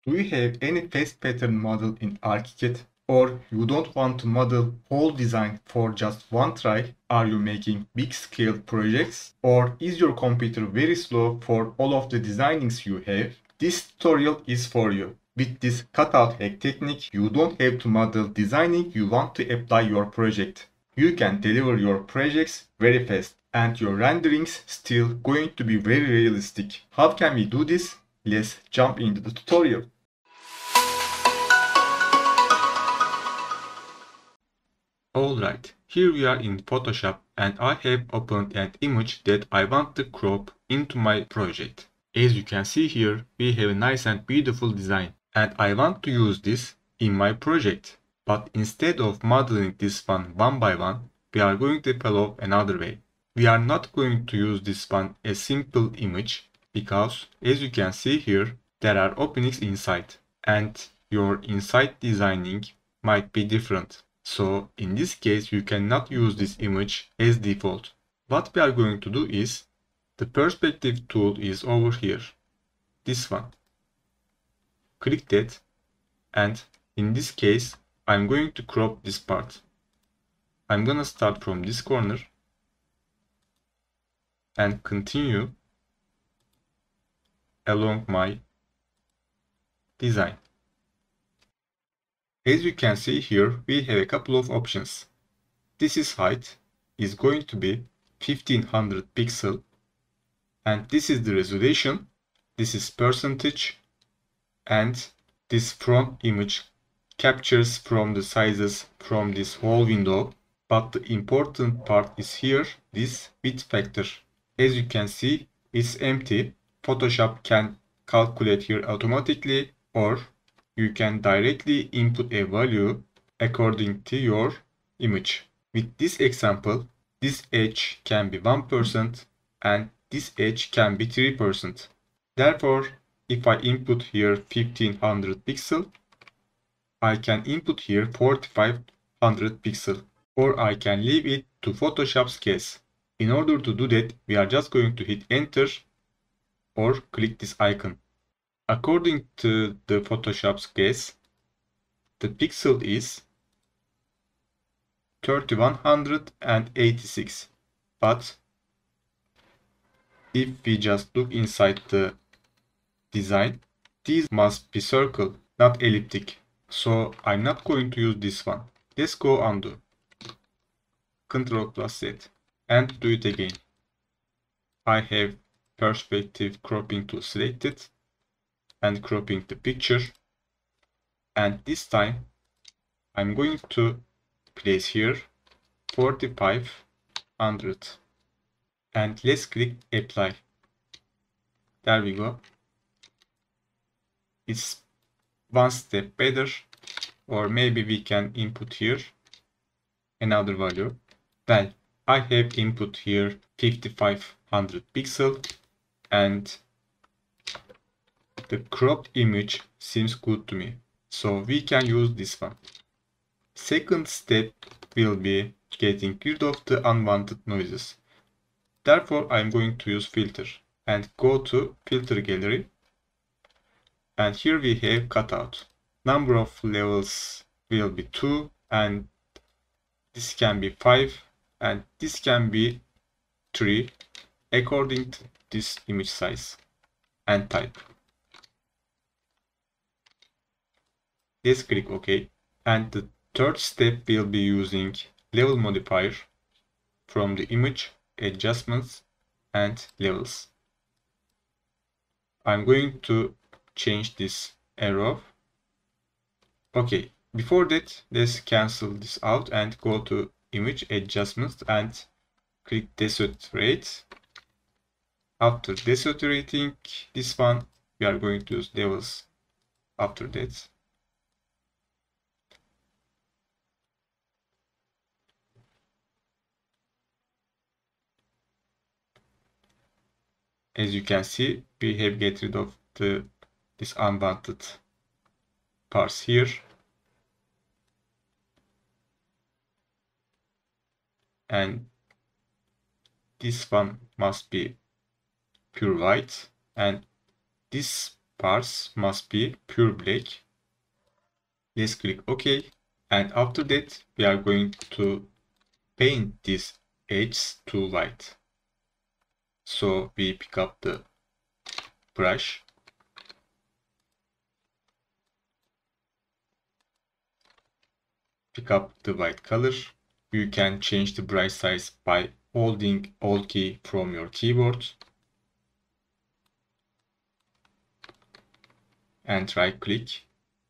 Do you have any fast pattern model in ArchiCAD? Or you don't want to model whole design for just one try? Are you making big scale projects? Or is your computer very slow for all of the designings you have? This tutorial is for you. With this cutout hack technique, you don't have to model designing you want to apply your project. You can deliver your projects very fast and your renderings still going to be very realistic. How can we do this? Let's jump into the tutorial. Alright, here we are in Photoshop and I have opened an image that I want to crop into my project. As you can see here, we have a nice and beautiful design and I want to use this in my project. But instead of modeling this one by one, we are going to follow another way. We are not going to use this one a simple image because as you can see here, there are openings inside and your inside designing might be different. So in this case, you cannot use this image as default. What we are going to do is, the perspective tool is over here, this one. Click that, and in this case, I'm going to crop this part. I'm gonna start from this corner and continue along my design. As you can see here, we have a couple of options. This is height is going to be 1500 pixel, and this is the resolution, this is percentage, and this front image captures from the sizes from this whole window. But the important part is here, this width factor. As you can see, it's empty. Photoshop can calculate here automatically, or you can directly input a value according to your image. With this example, this edge can be 1% and this edge can be 3%. Therefore, if I input here 1500 pixel, I can input here 4500 pixel, or I can leave it to Photoshop's case. In order to do that, we are just going to hit enter or click this icon. According to the Photoshop's case, the pixel is 3186. But if we just look inside the design, these must be circle, not elliptic. So I'm not going to use this one. Let's go undo. Ctrl+Z and do it again. I have perspective cropping tool selected and cropping the picture. And this time I'm going to place here 4500 and let's click apply. There we go. It's one step better, or maybe we can input here another value. Well, I have input here 5500 pixel and the cropped image seems good to me. So we can use this one. Second step will be getting rid of the unwanted noises. Therefore, I'm going to use filter and go to filter gallery. And here we have cutout. Number of levels will be 2 and this can be 5 and this can be 3 according to this image size and type. Let's click OK. And the third step will be using level modifier from the image, adjustments and levels. I'm going to change this arrow. Okay, before that, let's cancel this out and go to image adjustments and click desaturate. After desaturating this one, we are going to use levels after that. As you can see, we have get rid of this unwanted parts here. And this one must be pure white and this parts must be pure black. Let's click OK. And after that, we are going to paint these edges to white. So we pick up the brush. Pick up the white color. You can change the brush size by holding Alt key from your keyboard. And right click.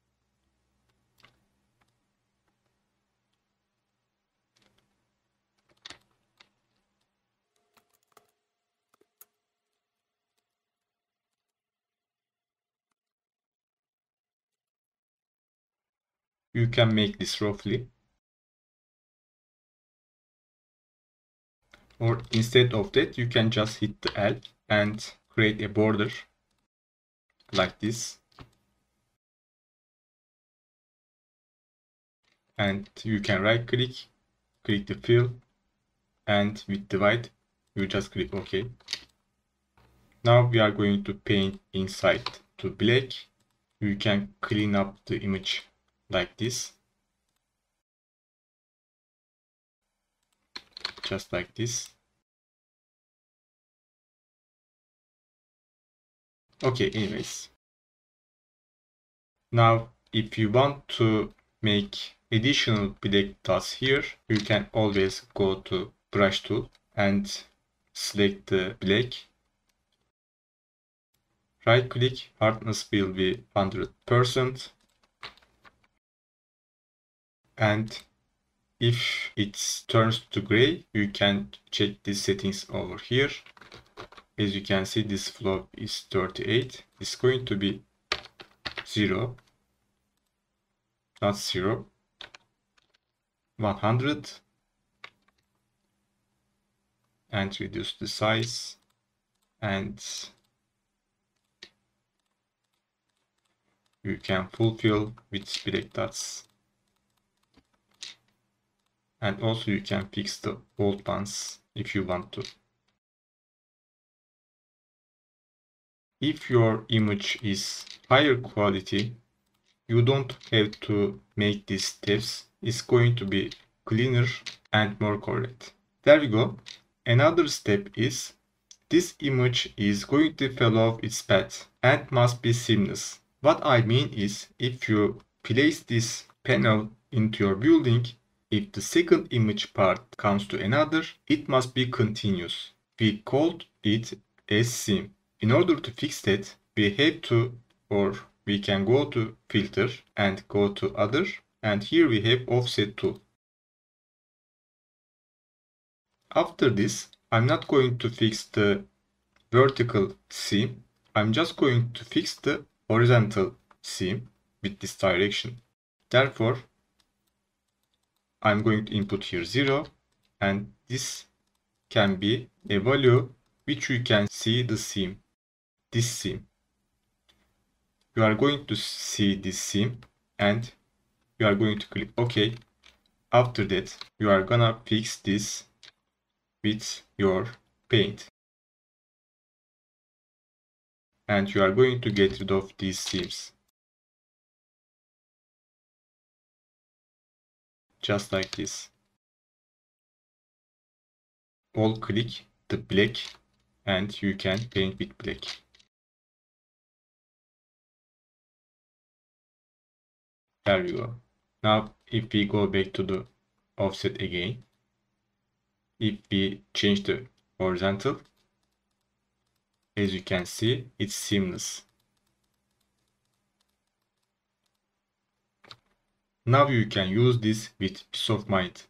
You can make this roughly. Or instead of that, you can just hit the L and create a border like this. And you can right click, click the fill, and with the white, you just click OK. Now we are going to paint inside to black. You can clean up the image like this. Just like this. Okay, anyways. Now, if you want to make additional black dots here, you can always go to brush tool and select the black. Right click, hardness will be 100%. And if it turns to gray, you can check these settings over here. As you can see, this flow is 38. It's going to be 0, not 0, 100, and reduce the size, and you can fulfill with black dots. And also you can fix the old ones if you want to. If your image is higher quality, you don't have to make these steps. It's going to be cleaner and more correct. There we go. Another step is this image is going to fall off its path and must be seamless. What I mean is, if you place this panel into your building, if the second image part comes to another, it must be continuous. We called it as seam. In order to fix that, we have to, or we can go to filter and go to other, and here we have offset tool. After this, I'm not going to fix the vertical seam. I'm just going to fix the horizontal seam with this direction. Therefore, I'm going to input here 0, and this can be a value which you can see the seam, this seam. You are going to see this seam and you are going to click OK. After that, you are gonna fix this with your paint. And you are going to get rid of these seams. Just like this. All click the black and you can paint with black. There we go. Now, if we go back to the offset again, if we change the horizontal, as you can see, it's seamless. Now you can use this with peace of mind.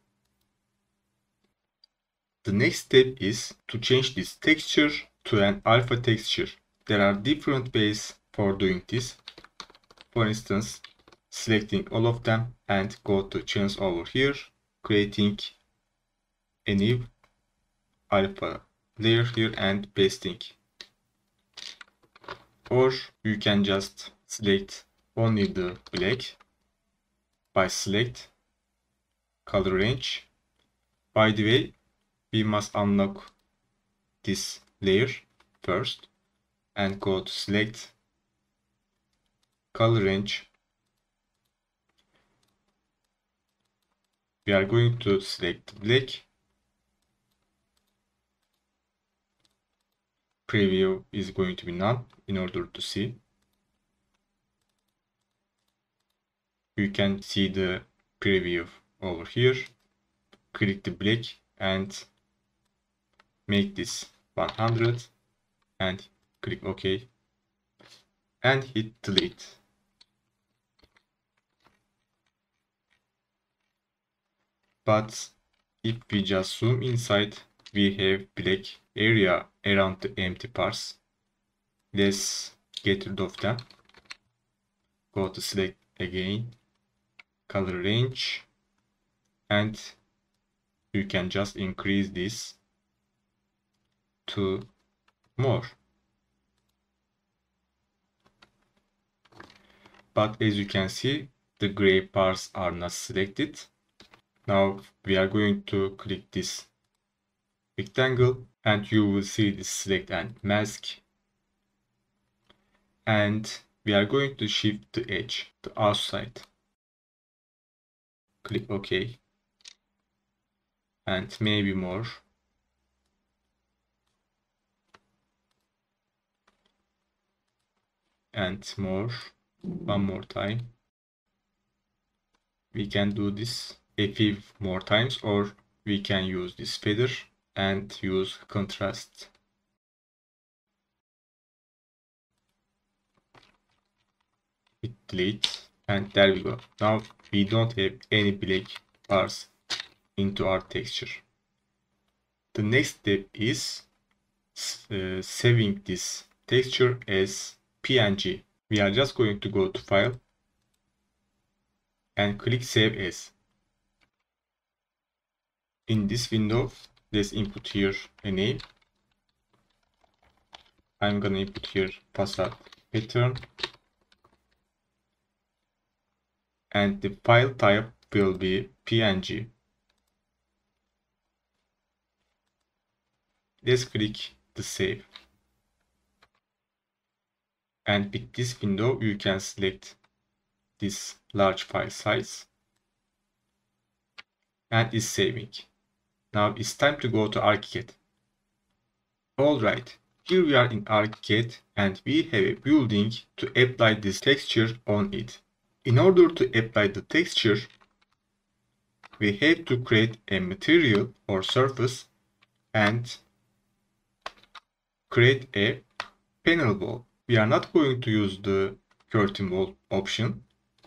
The next step is to change this texture to an alpha texture. There are different ways for doing this. For instance, selecting all of them and go to channels over here, creating a new alpha layer here and pasting. Or you can just select only the black by select color range. By the way, we must unlock this layer first and go to select color range. We are going to select black. Preview is going to be none in order to see. You can see the preview over here. Click the black and make this 100 and click OK and hit delete. But if we just zoom inside, we have black area around the empty parts. Let's get rid of them. Go to select again, color range, and you can just increase this to more. But as you can see, the gray parts are not selected. Now we are going to click this rectangle and you will see this select and mask. And we are going to shift the edge to outside. Click OK. And maybe more. And more. One more time. We can do this a few more times, or we can use this feather and use contrast. Hit delete and there we go. Now we don't have any black bars into our texture. The next step is saving this texture as PNG. We are just going to go to File and click Save As. In this window, let's input here a name. I'm gonna input here facade pattern. And the file type will be PNG. Let's click the save. And with this window, you can select this large file size and it's saving. Now it's time to go to ArchiCAD. Alright, here we are in ArchiCAD and we have a building to apply this texture on it. In order to apply the texture, we have to create a material or surface and create a panel wall. We are not going to use the curtain wall option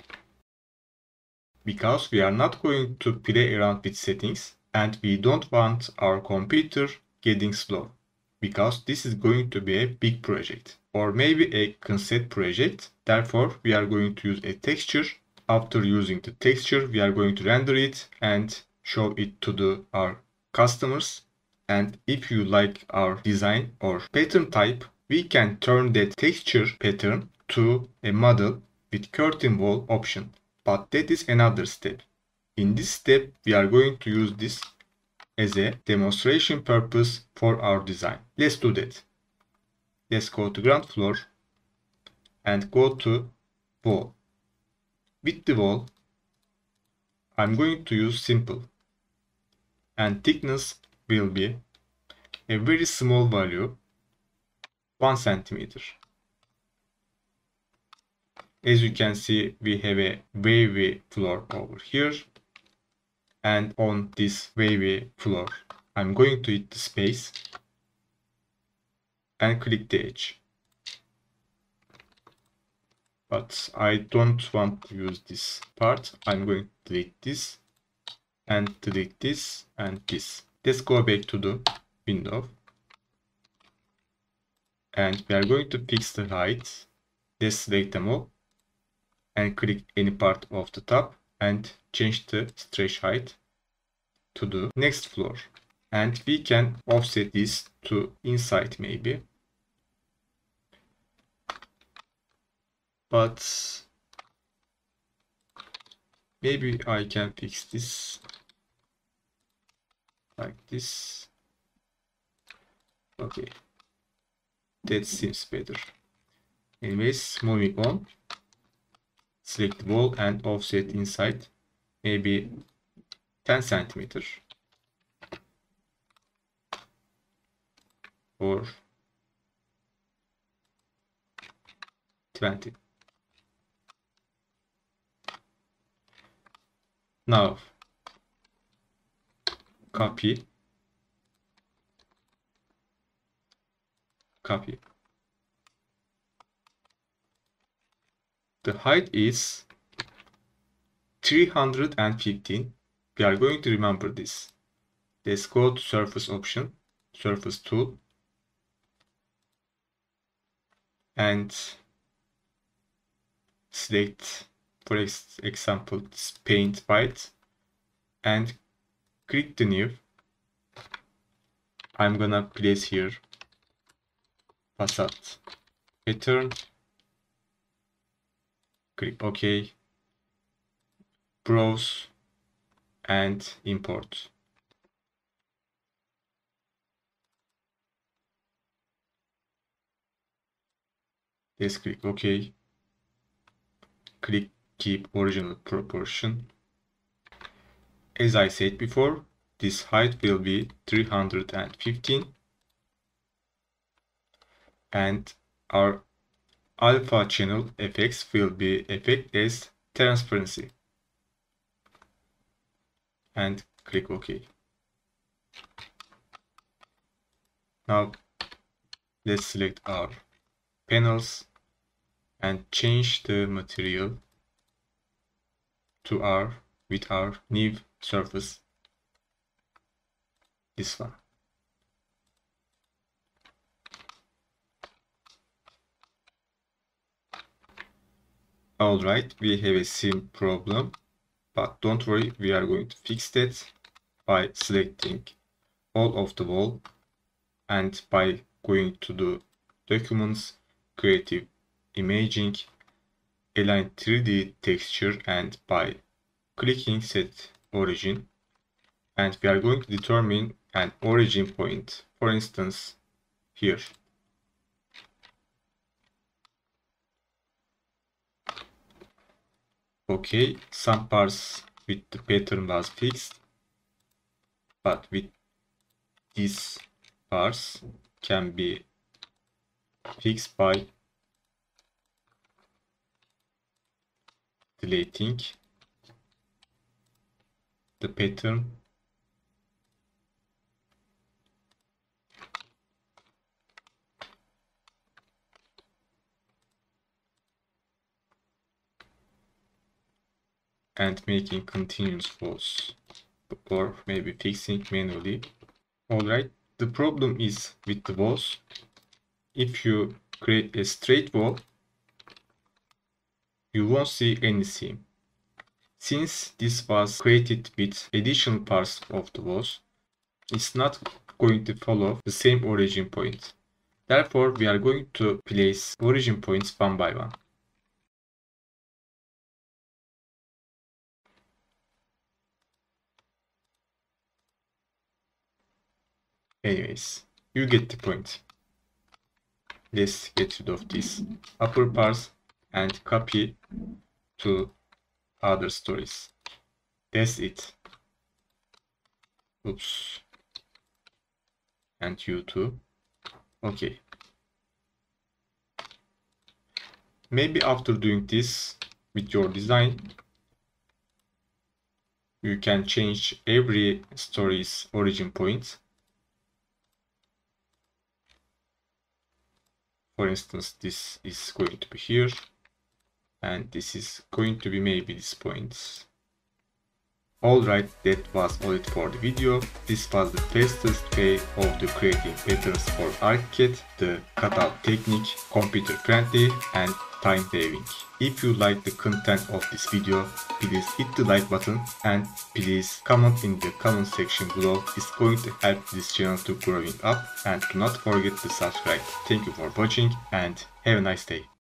because we are not going to play around with settings and we don't want our computer getting slow because this is going to be a big project or maybe a concept project. Therefore, we are going to use a texture. After using the texture, we are going to render it and show it to our customers. And if you like our design or pattern type, we can turn that texture pattern to a model with curtain wall option. But that is another step. In this step, we are going to use this as a demonstration purpose for our design. Let's do that. Let's go to ground floor and go to wall. With the wall, I'm going to use simple and thickness will be a very small value, 1 centimeter. As you can see, we have a wavy floor over here. And on this wavy floor, I'm going to hit the space and click the edge. But I don't want to use this part. I'm going to delete this and delete this and this. Let's go back to the window. And we are going to fix the height. Let's select them all and click any part of the top and change the stretch height to the next floor. And we can offset this to inside maybe. But maybe I can fix this like this. Okay, that seems better. Anyways, moving on. select the wall and offset inside maybe 10 centimeter or 20. Now copy. The height is 315. We are going to remember this. Let's go to surface option, surface tool, and select, for example, this paint white, and click the new. I'm gonna place here facade pattern. Click OK, browse and import. Let's click OK. Click keep original proportion. As I said before, this height will be 315 and our alpha channel effects will be effect as transparency, and click OK. Now let's select our panels and change the material to with our new surface, this one. Alright, we have a sim problem, but don't worry, we are going to fix that by selecting all of the wall and by going to the documents, creative imaging, align 3D texture, and by clicking set origin, and we are going to determine an origin point, for instance here. Okay, some parts with the pattern was fixed, but with these parts can be fixed by deleting the pattern and making continuous false, or maybe fixing manually. Alright, the problem is with the walls. If you create a straight wall, you won't see any seam. Since this was created with additional parts of the walls, it's not going to follow the same origin point. Therefore, we are going to place origin points one by one. Anyways, you get the point. Let's get rid of these upper parts and copy to other stories. That's it. Oops. And you too. Okay. Maybe after doing this with your design, you can change every story's origin point. For instance, this is going to be here, and this is going to be maybe this point. Alright, that was all it for the video. This was the fastest way of the creating patterns for ArchiCAD, the cutout technique, computer friendly and time saving. If you like the content of this video, please hit the like button and please comment in the comment section below. It's going to help this channel to growing up, and do not forget to subscribe. Thank you for watching and have a nice day.